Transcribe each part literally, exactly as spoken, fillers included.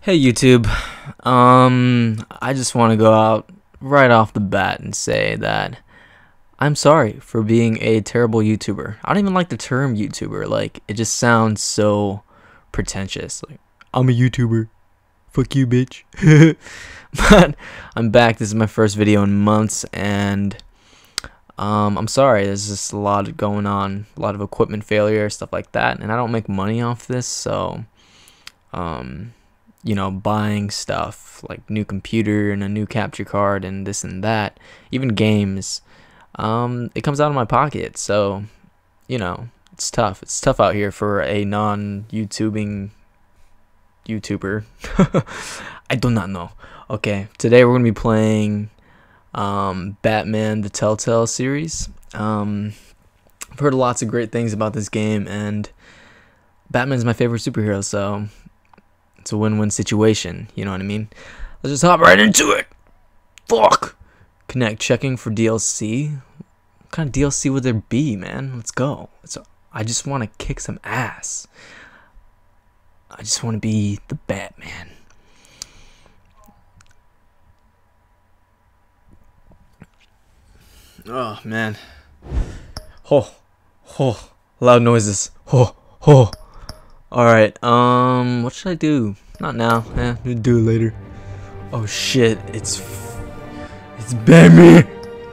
Hey YouTube, um, I just want to go out right off the bat and say that I'm sorry for being a terrible YouTuber. I don't even like the term YouTuber, like, it just sounds so pretentious, like, I'm a YouTuber, fuck you bitch. But I'm back, this is my first video in months, and um, I'm sorry, there's just a lot going on, a lot of equipment failure, stuff like that, and I don't make money off this, so, um... you know, buying stuff like new computer and a new capture card and this and that, even games, um, it comes out of my pocket. So, you know, it's tough. It's tough out here for a non-YouTubing YouTuber. I do not know. Okay, today we're gonna be playing um, Batman: The Telltale series. Um, I've heard lots of great things about this game, and Batman's my favorite superhero, so it's a win-win situation, you know what I mean? Let's just hop right into it. Fuck. Connect, checking for D L C. What kind of D L C would there be, man? Let's go. So I just want to kick some ass. I just want to be the Batman. Oh man. Oh, oh, loud noises. Oh, oh. Alright, um, what should I do? Not now, eh, we'll do it later. Oh shit, it's, it's Batman!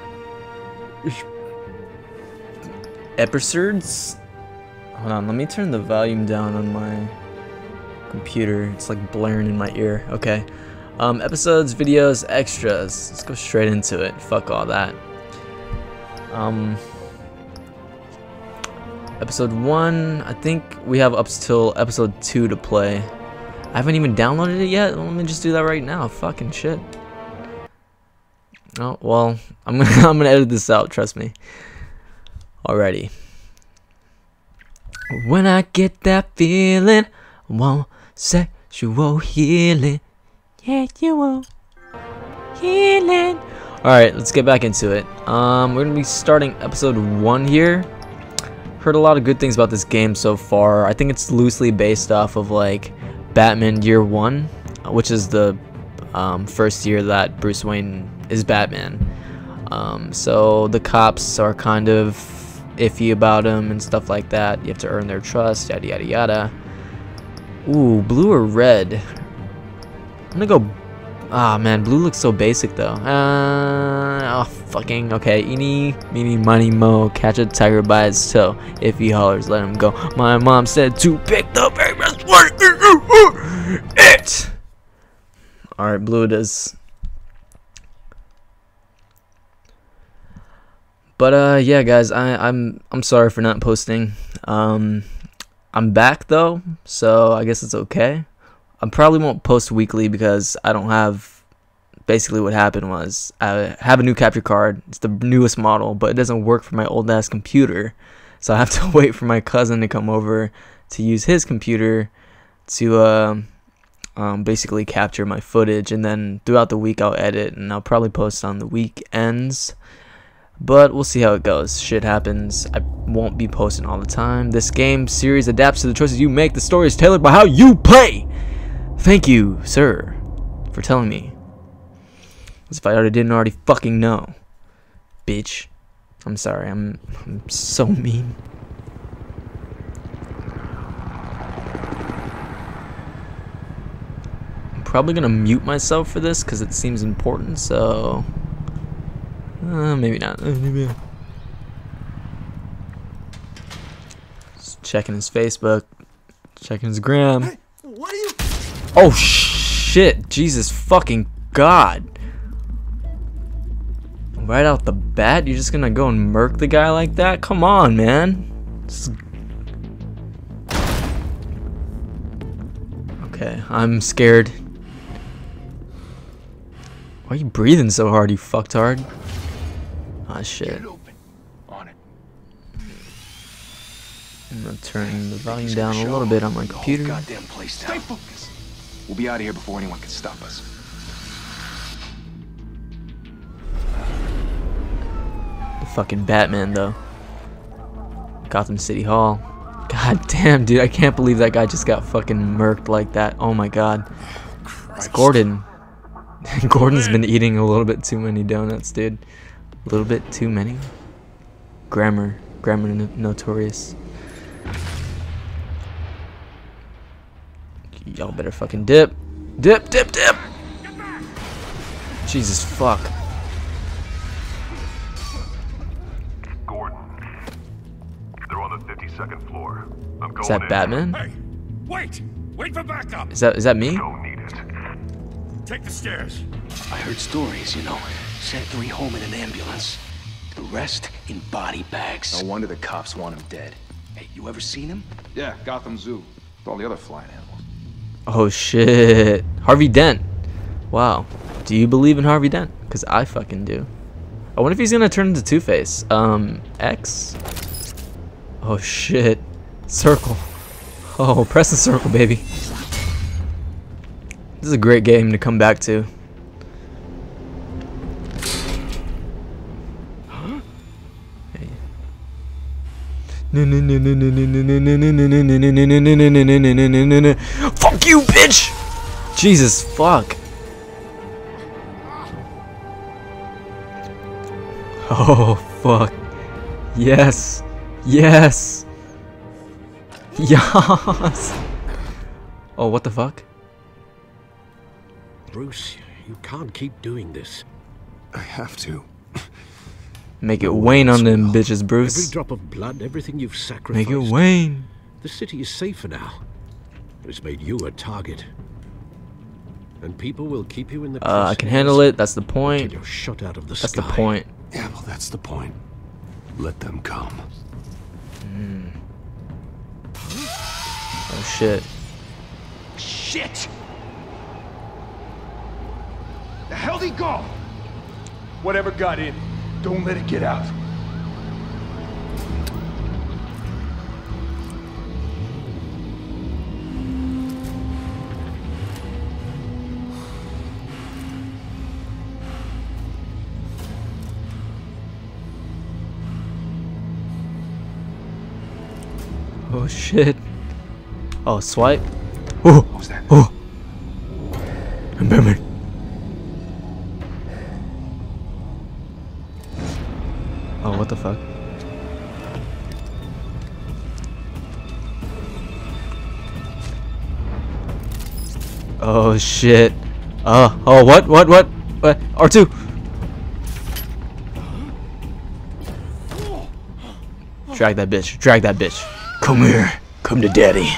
Episodes? Hold on, let me turn the volume down on my computer. It's like blaring in my ear. Okay, um, episodes, videos, extras. Let's go straight into it. Fuck all that. Um... Episode one, I think we have up till episode two to play. I haven't even downloaded it yet. Let me just do that right now. Fucking shit. Oh well, I'm gonna I'm gonna edit this out. Trust me. Alrighty. When I get that feeling, I want sexual healing. Yeah, you want healing. All right, let's get back into it. Um, we're gonna be starting episode one here. Heard a lot of good things about this game so far. I think it's loosely based off of like Batman Year One, which is the um, first year that Bruce Wayne is Batman. Um, so the cops are kind of iffy about him and stuff like that. You have to earn their trust, yada yada yada. Ooh, blue or red? I'm gonna go. Ah man, blue looks so basic though. Uh, oh fucking okay. Eeny, meeny, miny, mo. Catch a tiger by its toe. If he hollers, let him go. My mom said to pick the famous one. It. All right, blue it is. But uh, yeah, guys, I, I'm I'm sorry for not posting. Um, I'm back though, so I guess it's okay. I probably won't post weekly because I don't have, basically what happened was I have a new capture card. It's the newest model, but it doesn't work for my old ass computer. So I have to wait for my cousin to come over to use his computer to uh, um, basically capture my footage. And then throughout the week I'll edit and I'll probably post on the weekends. But we'll see how it goes. Shit happens. I won't be posting all the time. This game series adapts to the choices you make. The story is tailored by how you play. Thank you, sir, for telling me. As if I already didn't already fucking know. Bitch. I'm sorry, I'm, I'm so mean. I'm probably gonna mute myself for this because it seems important, so... Uh, maybe not. Uh, maybe not. Just checking his Facebook. Checking his gram. Hey, what are you... Oh shit, Jesus fucking God. Right out the bat, you're just gonna go and murk the guy like that? Come on, man. Is... Okay, I'm scared. Why are you breathing so hard, you fucktard? Ah, shit. I'm gonna turn the volume down a little bit on my computer. Goddamn place down. Stay focused. We'll be out of here before anyone can stop us. The fucking Batman, though. Gotham City Hall. God damn, dude, I can't believe that guy just got fucking murked like that. Oh my god. It's Gordon. Gordon's been eating a little bit too many donuts, dude. A little bit too many. Grammar. Grammar no notorious. Y'all better fucking dip. Dip, dip, dip! Jesus fuck. Gordon. They're on the fifty-second floor. I'm going Is that in. Batman? Hey, wait! Wait for backup! Is that is that me? Don't need it. Take the stairs. I heard stories, you know. Sent three home in an ambulance. The rest in body bags. No wonder the cops want him dead. Hey, you ever seen him? Yeah, Gotham Zoo. With all the other flying animals. Oh shit. Harvey Dent. Wow. Do you believe in Harvey Dent? Because I fucking do. I wonder if he's gonna turn into Two-Face. Um, X? Oh shit. Circle. Oh, press the circle, baby. This is a great game to come back to. Fuck you, bitch! Jesus fuck. Oh fuck. Yes. Yes. Yes. Oh, what the fuck? Bruce, you can't keep doing this. I have to. Make it wane on them bitches, Every Bruce. drop of blood, everything you've sacrificed. Make it wane. The city is safer now. It's made you a target. And people will keep you in the Uh, I can handle it. That's the until point. you're shot out of the That's sky. the point. Yeah, well, that's the point. Let them come. Oh shit. Shit! The hell'd he go? Whatever got in, don't let it get out. Oh shit. Oh, swipe. Oh, What was that? oh. I'm Batman. Oh, what the fuck? Oh shit. Uh, oh, what, what, what? What? R two. Drag that bitch. Drag that bitch. Come here. Come to daddy.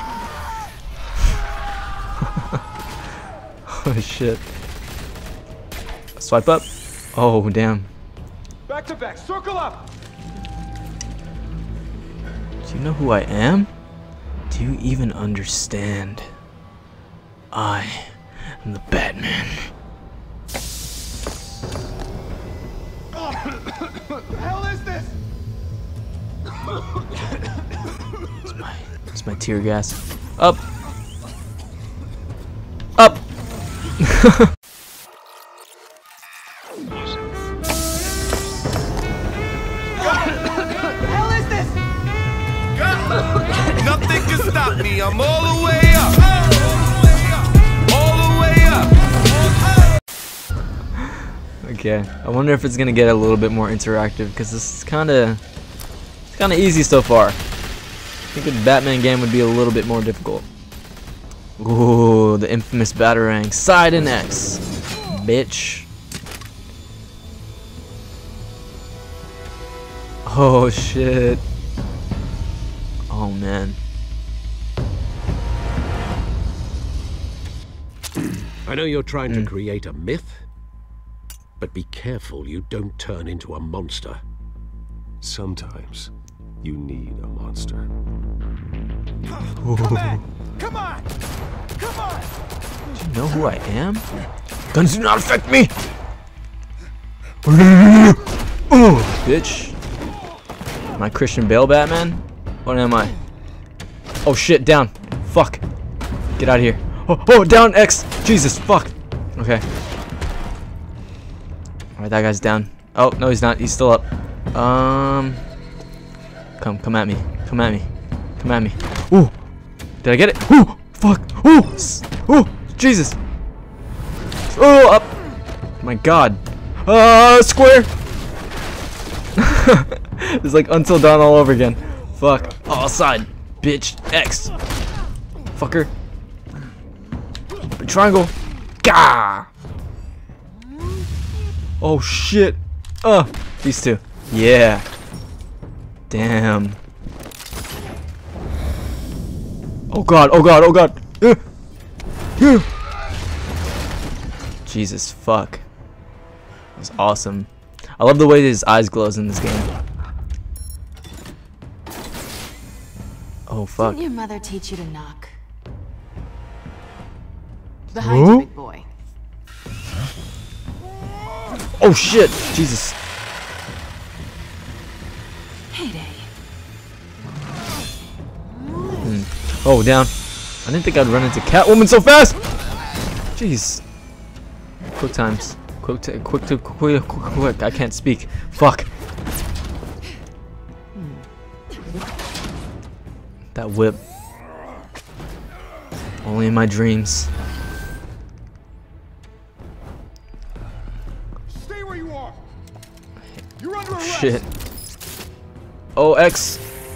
Oh shit. Swipe up. Oh damn. Back to back, circle up! Do you know who I am? Do you even understand? I am the Batman. What the hell is this? It's my, it's my tear gas. Up. Up. Nothing can stop me. I'm all the way up. All the way up. Okay. I wonder if it's gonna get a little bit more interactive because this is kind of, it's kind of easy so far. I think a Batman game would be a little bit more difficult. Ooh, the infamous Batarang. Side and X. Bitch. Oh shit. Oh man. I know you're trying Mm. to create a myth, but be careful you don't turn into a monster. Sometimes you need a monster. Come on! Come on! Come on! Do you know who I am? Guns do not affect me! Oh, bitch. Am I Christian Bale Batman? What am I? Oh shit, down. Fuck. Get out of here. Oh, oh, down, X. Jesus, fuck. Okay. Alright, that guy's down. Oh, no, he's not. He's still up. Um. Come, come at me. Come at me. Come at me. Ooh. Did I get it? Ooh. Fuck. Ooh. S- Ooh. Jesus. Oh, up. My God. Uh, square. It's like Until Dawn all over again. Fuck. Oh, side. Bitch. X. Fucker. Triangle. Gah. Oh, shit. Uh, these two. Yeah. Damn. Oh, God. Oh, God. Oh, God. Uh. Yeah. Jesus, fuck. That was awesome. I love the way his eyes glows in this game. Oh, fuck. Didn't your mother teach you to knock? Behind you, big boy. Oh, shit. Jesus. Heyday. Hmm. Oh, down. I didn't think I'd run into Catwoman so fast. Jeez. Quick times. Quick to quick to quick, quick, quick. I can't speak. Fuck. That whip. Only in my dreams. Stay where you are. You're under arrest. Shit. Oh, X.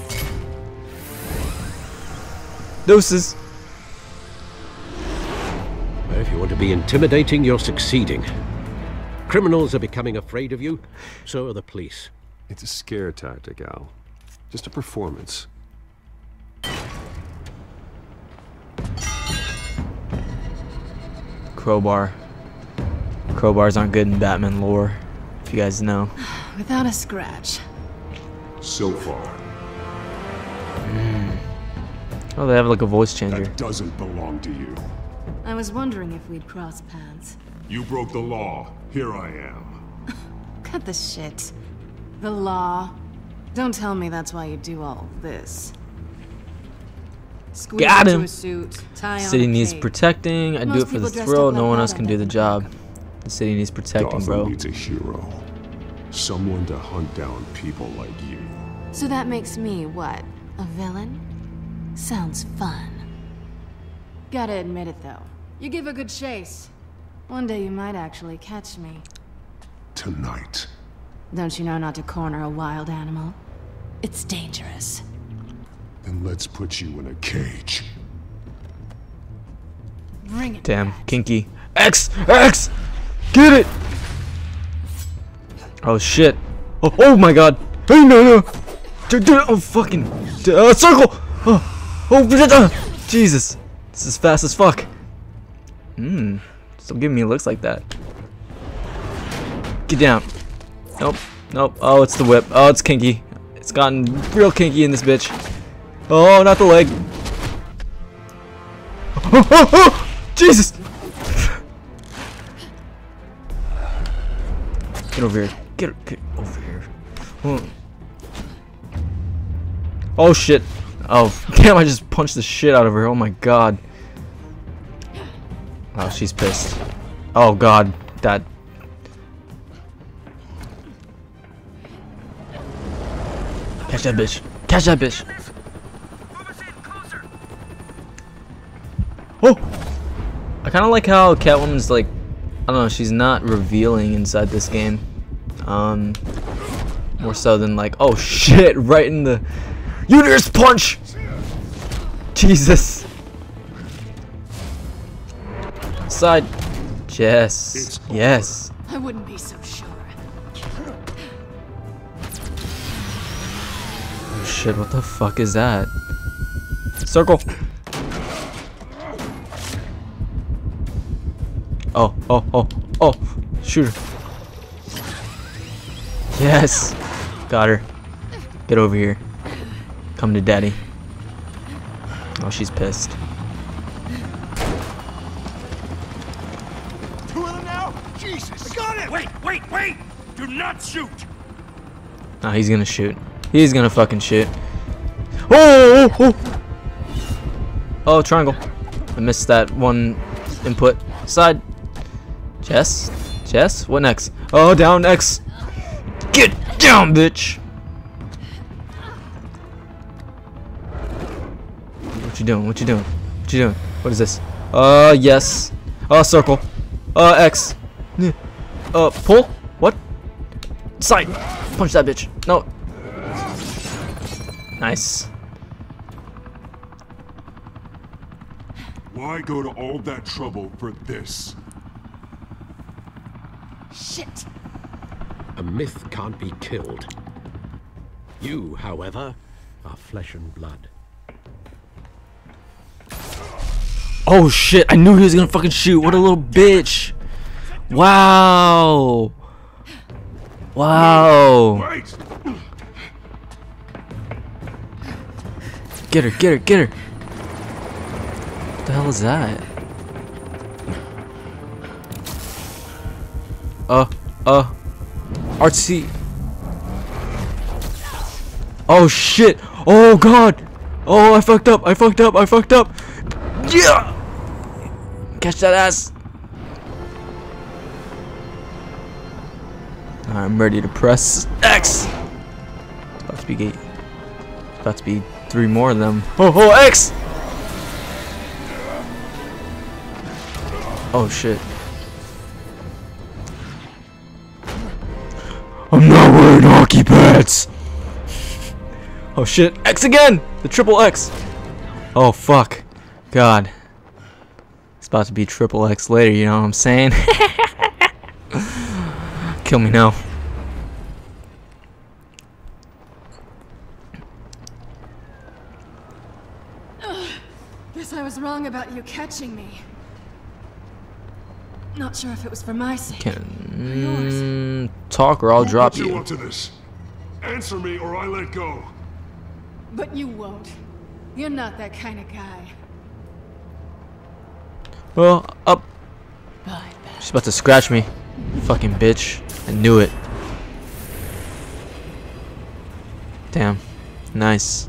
Doses. If you want to be intimidating, you're succeeding. Criminals are becoming afraid of you, so are the police. It's a scare tactic, Al. Just a performance. Crowbar. Crowbars aren't good in Batman lore, if you guys know. Without a scratch. So far. Mm. Oh, they have like a voice changer. That doesn't belong to you. I was wondering if we'd cross paths. You broke the law. Here I am. Cut the shit. The law. Don't tell me that's why you do all this. Squeeze Got into him. a suit, tie on City a needs cape. protecting. I do Most it for the people dressed thrill. up No like one that else can end do up the in job. Gotham. The city needs protecting, Gotham bro. needs a hero. Someone to hunt down people like you. So that makes me what? A villain? Sounds fun. Gotta admit it though. You give a good chase. One day you might actually catch me. Tonight. Don't you know not to corner a wild animal? It's dangerous. Then let's put you in a cage. Bring it Damn, back. kinky. X! X! Get it! Oh shit. Oh, oh my god. Hey, no, no. D -d oh, fucking. D uh, circle! Oh, oh, uh, Jesus. This is fast as fuck. Hmm. Stop giving me looks like that. Get down. Nope. Nope. Oh, it's the whip. Oh, it's kinky. It's gotten real kinky in this bitch. Oh, not the leg. Oh, oh, oh, Jesus! Get over here. Get, get over here. Oh. Oh shit. Oh, damn, I just punched the shit out of her. Oh my god. Oh, she's pissed. Oh god. That. Catch that bitch. Catch that bitch. Oh! I kind of like how Catwoman's like, I don't know, she's not revealing inside this game. Um, more so than like, oh shit, right in the uterus punch! Jesus. Side. Yes. Yes. I wouldn't be so sure. Oh shit, what the fuck is that? Circle. Oh, oh, oh, oh. Shoot her. Yes. Got her. Get over here. Come to daddy. Oh, she's pissed. Two of them now? Jesus! I got it! Wait, wait, wait! Do not shoot! Oh, he's gonna shoot. He's gonna fucking shoot. Oh, oh, oh. Oh, triangle. I missed that one input. Side. Jess? Jess? What next? Oh, down, X. Get down, bitch! What you doing? What you doing? What you doing? What is this? Uh, yes. Oh, circle. Uh, X. Uh, pull? What? Side. Punch that bitch. No. Nice. Why go to all that trouble for this? Shit. A myth can't be killed. You, however, are flesh and blood. Oh shit, I knew he was gonna fucking shoot. What a little bitch. Wow. Wow. Wait! Get her, get her, get her. What the hell is that? Uh, uh, R C. Oh shit. Oh god. Oh, I fucked up. I fucked up. I fucked up. Yeah. Catch that ass. I'm ready to press X. It's about to be gate. It's about to be three more of them. Oh, oh, X. Oh shit. I'm not wearing hockey pads. Oh shit. X again. The triple X. Oh fuck. God. It's about to be triple X later, you know what I'm saying? Kill me now. Guess I was wrong about you catching me. Not sure if it was for my sake. Can mm, talk or I'll drop What you you. up to this? Answer me or I let go. But you won't. You're not that kind of guy. Well, up. She's about to scratch me. Fucking bitch. I knew it. Damn. Nice.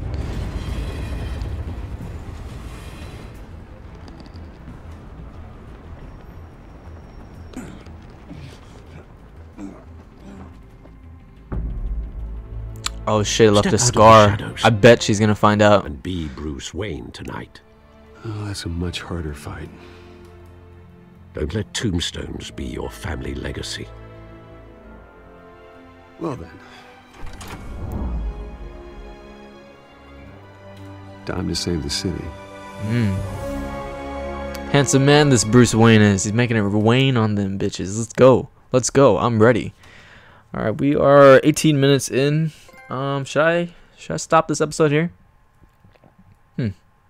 Oh shit, left Step a out of the scar. shadows. I bet she's gonna find out. And be Bruce Wayne tonight. Oh, that's a much harder fight. Don't let tombstones be your family legacy. Well then. Time to save the city. Handsome man this Bruce Wayne is. He's making it Wayne on them bitches. Let's go. Let's go. I'm ready. Alright, we are eighteen minutes in. Um, should I should I stop this episode here? Hmm.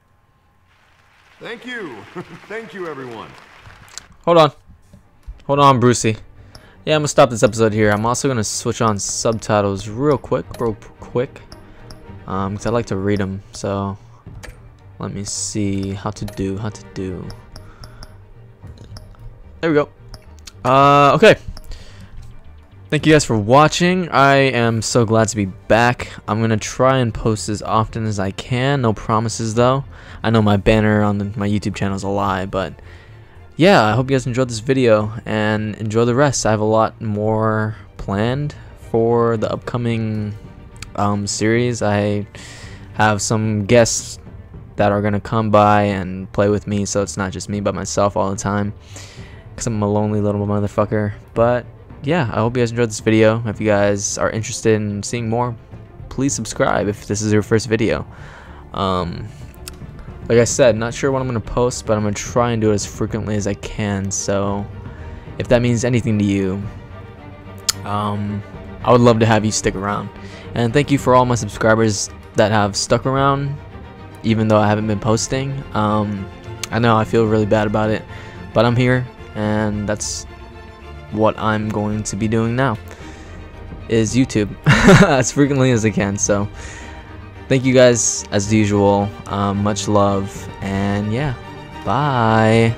Thank you. Thank you, everyone. Hold on. Hold on, Brucey. Yeah, I'm gonna stop this episode here. I'm also gonna switch on subtitles real quick, real quick. Um, because I like to read them. So let me see how to do, how to do. There we go. Uh, okay. Thank you guys for watching. I am so glad to be back. I'm gonna try and post as often as I can. No promises though. I know my banner on the, my YouTube channel is a lie, but yeah, I hope you guys enjoyed this video and enjoy the rest. I have a lot more planned for the upcoming um, series. I have some guests that are gonna come by and play with me, so it's not just me by myself all the time, because I'm a lonely little motherfucker. But yeah, I hope you guys enjoyed this video. If you guys are interested in seeing more, please subscribe if this is your first video. Um, like I said, not sure what I'm going to post, but I'm going to try and do it as frequently as I can. So if that means anything to you, um, I would love to have you stick around. And thank you for all my subscribers that have stuck around, even though I haven't been posting. Um, I know I feel really bad about it, but I'm here, and that's what I'm going to be doing now, is YouTube as frequently as I can. So thank you guys as usual. Um, much love, and yeah, bye.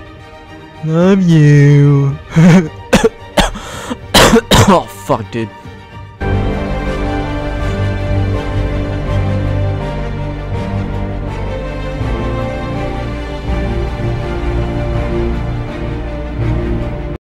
Love you. Oh fuck, dude.